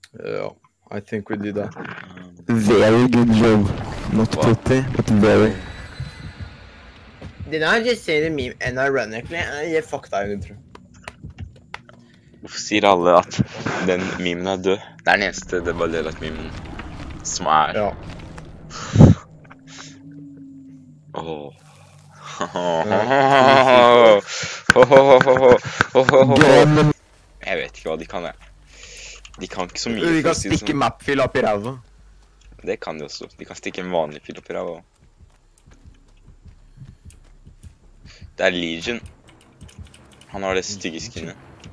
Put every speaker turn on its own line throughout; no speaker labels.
Yeah, I think we did that.
Very good job. Not pretty, but very.
Did I just say the meme ironically? Jeg fuck deg, intro.
Hvorfor sier alle at den memen er død? Det er den eneste det bare at memen som er.
Ja.
Åh. Jeg vet ikke hva de kan. De kan ikke så mye.
Vi kan
for å si det
stikke
sånn.
mapfil opp i ræva.
Det kan de også. De kan stikke en vanlig fil opp i ræva. Det er Legion. Han har det stygge skinnet.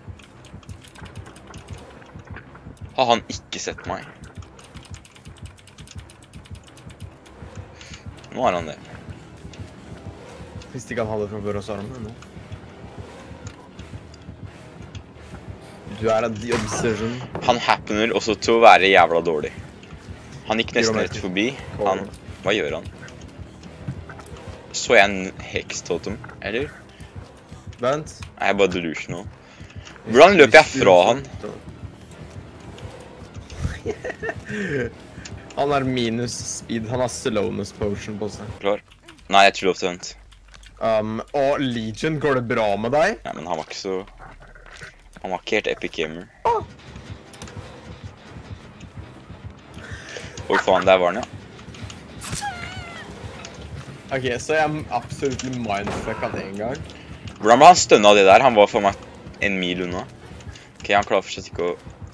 Har han ikke sett meg? Nå har han det.
Hvis ikke han hadde fra før, så har han det nå. Du er the obsession.
Han happener også til å være jævla dårlig. Han gikk nesten rett forbi. Hva gjør han? Så jeg en hekstotem, eller?
Vent.
Nei, jeg er bare delusional. Hvordan løper jeg fra han?
Han har minus speed. Han har slowness potion på seg.
Klar? Nei, jeg tror lov til å vente.
Og Legion, går det bra med deg?
Nei, men han var ikke så... Han var ikke helt epic gamer. Oi, faen, der var han, ja.
Ok, så jeg absolutt mindfucka det en gang.
Hvordan ble han stønnet av det der? Han var for meg en mil unna. Ok, han klarer fortsatt ikke å...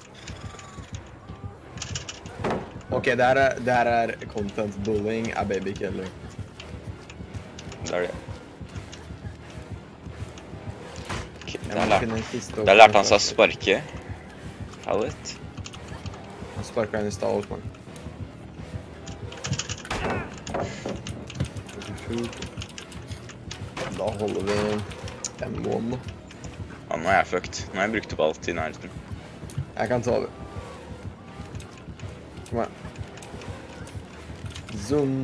Ok, det her er content bullying av baby killer.
Det er det. Ok, der lærte han seg å sparke. Hallet.
Han sparket inn i stad hos meg. Da holder vi en måned.
Ja, nå er jeg fucked. Nå har jeg brukt opp alt i nærheten.
Jeg kan ta det. Kom her. Zoom.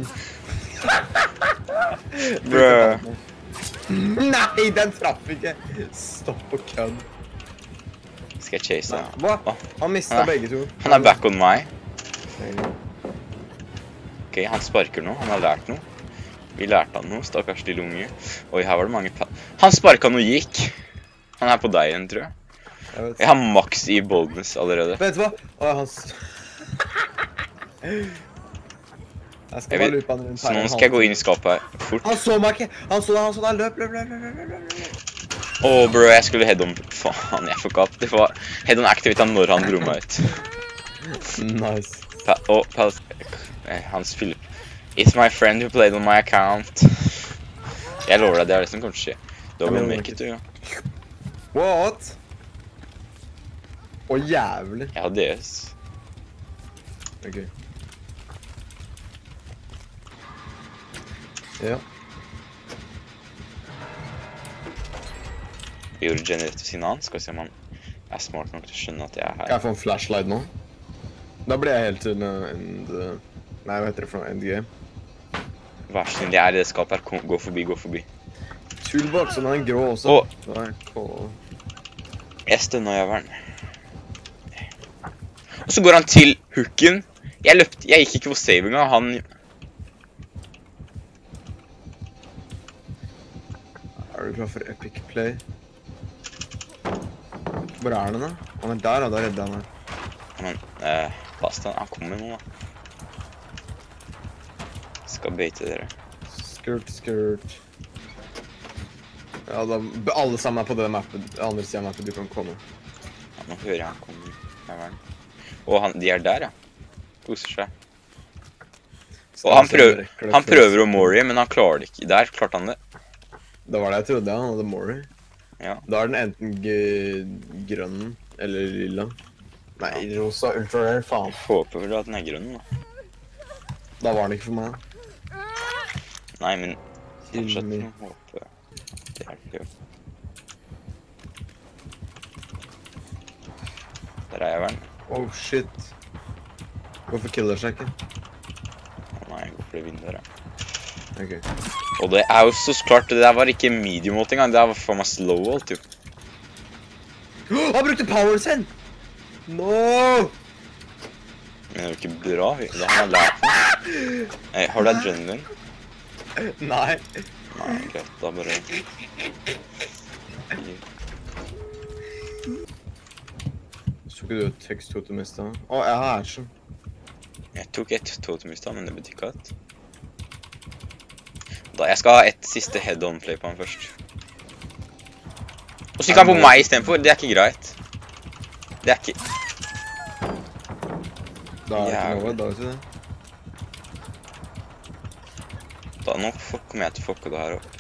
Bruh.
Nei, den traff ikke. Stopp og kødd.
Skal jeg chase han?
Hva? Han mistet begge to.
Han er back on meg. Ok, han sparker nå. Han har lært noe. Vi lærte han noe, stakkars lille unge. Oi, her var det mange Han sparket noe gikk. Han er på deg igjen, tror jeg. Jeg har maks i boldness allerede.
Vet du hva? Åh, han... Jeg skal bare lupe han rundt her.
Så nå skal jeg gå inn i skapet her, fort.
Han så meg ikke! Han så deg, løp!
Åh, bro, jeg skulle head-on. Faen, jeg fuck up. Det var head-on activate når han dro meg ut.
Nice.
Hans Philip. It's my friend who played on my account. Jeg lover deg, det er det som kommer til å skje. Da vil make it, ja.
What? Å, jævlig.
Jeg har DS.
Ok. Ja.
Vi gjorde generate siden han. Skal vi se om han er smart nok til å skjønne at jeg er
Kan
her.
jeg få en flashlight nå? Da blir jeg helt til end... Nei, hva heter det for noe? Endgame?
Vær så snill, jeg er i det skapet her. Gå forbi, gå forbi.
Toolbox, og den er grå også.
Jeg stønner jævelen. Og så går han til hooken. Jeg gikk ikke for save engang. Han...
Er du klar for epic play? Hvor er den da? Han er der, da redder han her.
Men, pass den. Han kommer nå, da. Skal beite dere.
Skirt. Ja, da, alle sammen er på den mappen, andre siden av mappen, du kan komme.
Ja, nå hører jeg han kommer. Og de er der, ja. Koser seg. Og han prøver å Mori, men han klarer det ikke. Der klarte han det.
Det var det jeg trodde, han hadde Mori.
Ja.
Da er den enten grønn eller lilla. Nei, rosa, ultra rare, faen.
Håper vel at den er grønn, da.
Da var den ikke for meg.
Nei, men fortsatt noe håpe. Det er det jo. Der er jeg vel.
Oh, shit. Hvorfor killer seg ikke?
Nei, jeg går for det vinduet, ja.
Ok.
Og det er jo så klart, det der var ikke medium ult engang, det var for meg slow ult, jo.
Han brukte poweren sin! No!
Men det er jo ikke bra. Da har man lært noe. Hey, har du adrenalin?
Nei.
Nei, greit. Da bare...
Så ikke du et teksttotem i stedet? Å, jeg har action.
Jeg tok et totem i stad, men det betyr ikke at... Jeg skal ha et siste head-on play på han først. Og så gikk han på meg i stedet for. Det er ikke greit. Det er ikke...
Da er det ikke noe, da er det det.
Da nå kommer jeg til å fucke det her opp.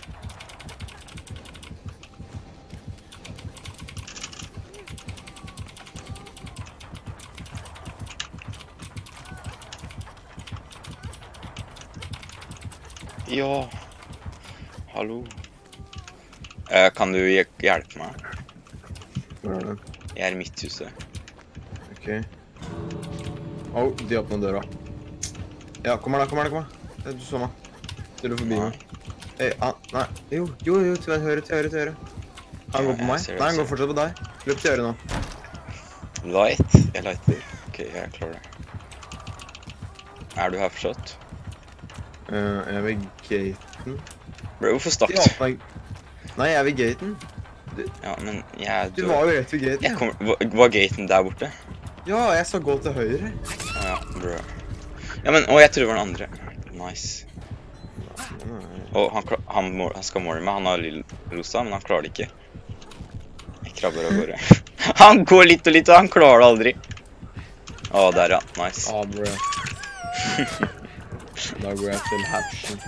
Ja. Hallo. Kan du hjelpe meg?
Hvor er det?
Jeg er i midthuset.
Ok. Åh, de åpner døra. Ja, kom her da. Du så meg. Du er forbi meg. Nei. Jo, til høyre. Han går på meg. Nei, han går fortsatt på deg. Løp til høyre nå.
Light? Jeg lighter. Ok, jeg klarer det. Er du her fortsatt?
Jeg er ved gaten.
Bro, hvorfor stakk
De
du?
åpner... Nei, jeg er ved gaten.
Ja, men jeg...
Du var jo rett ved gaten.
Var gaten der borte?
Ja, jeg sa gå til høyre.
Ja, bro. Ja, men... jeg tror det var den andre. Nice. Og han skal måle meg. Han har rosa, men han klarer det ikke. Jeg krabber av gårde. Han går litt og litt, og han klarer det aldri. Å, der ja. Nice.
Bro. Da går jeg til hatchen.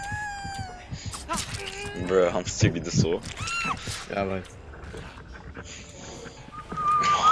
Bro, han sugde så.
Jeg vet.